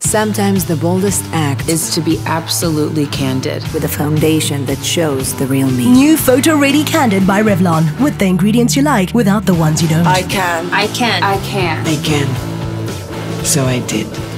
Sometimes the boldest act is to be absolutely candid. with a foundation that shows the real me. New Photoready Candid by Revlon. With the ingredients you like, without the ones you don't. I can. I can. I can. I can. So I did.